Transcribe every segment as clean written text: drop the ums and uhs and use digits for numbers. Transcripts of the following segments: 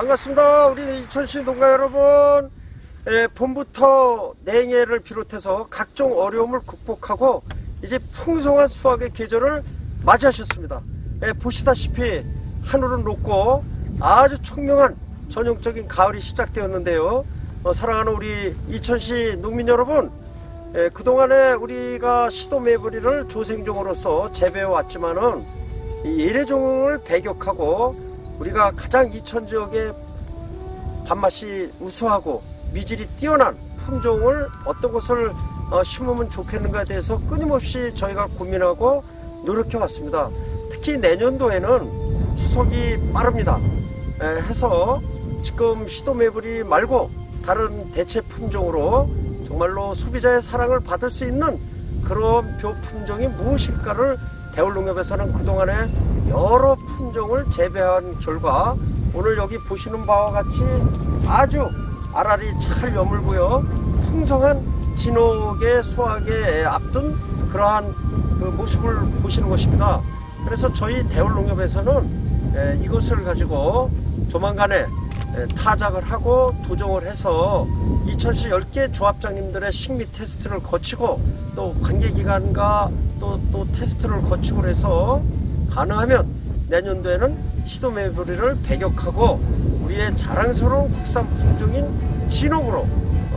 반갑습니다. 우리 이천시 농가 여러분. 봄부터 냉해를 비롯해서 각종 어려움을 극복하고 이제 풍성한 수확의 계절을 맞이하셨습니다. 보시다시피 하늘은 높고 아주 청명한 전형적인 가을이 시작되었는데요. 사랑하는 우리 이천시 농민 여러분, 그동안에 우리가 시도매부리를 조생종으로서 재배해 왔지만은 이 예래종을 배격하고 우리가 가장 이천 지역의 밥맛이 우수하고 미질이 뛰어난 품종을 어떤 것을 심으면 좋겠는가에 대해서 끊임없이 저희가 고민하고 노력해 왔습니다. 특히 내년도에는 추석이 빠릅니다. 해서 지금 시도매부리 말고 다른 대체 품종으로 정말로 소비자의 사랑을 받을 수 있는 그런 벼 품종이 무엇일까를 대울농협에서는 그동안에 여러 품종을 재배한 결과 오늘 여기 보시는 바와 같이 아주 알알이 잘 여물고요, 풍성한 진옥의 수확에 앞둔 그러한 그 모습을 보시는 것입니다. 그래서 저희 대울농협에서는 이것을 가지고 조만간에 타작을 하고 도정을 해서 이천시 10개 조합장님들의 식미 테스트를 거치고 또 관계기관과 또 테스트를 거치고 해서 가능하면 내년도에는 시도매부리를 배격하고 우리의 자랑스러운 국산 품종인 진옥으로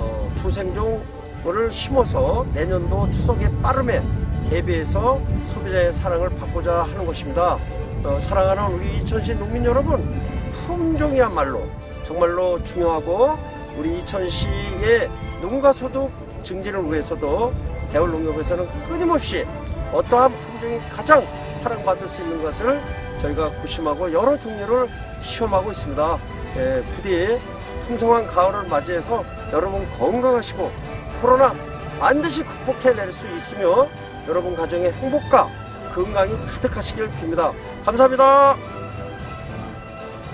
조생종을 심어서 내년도 추석의 빠름에 대비해서 소비자의 사랑을 받고자 하는 것입니다. 사랑하는 우리 이천시 농민 여러분, 품종이야말로 정말로 중요하고 우리 이천시의 농가 소득 증진을 위해서도 대울농협에서는 끊임없이 어떠한 품종이 가장 사랑받을 수 있는 것을 저희가 구심하고 여러 종류를 시험하고 있습니다. 부디 풍성한 가을을 맞이해서 여러분 건강하시고 코로나 반드시 극복해낼 수 있으며 여러분 가정의 행복과 건강이 가득하시길 빕니다. 감사합니다.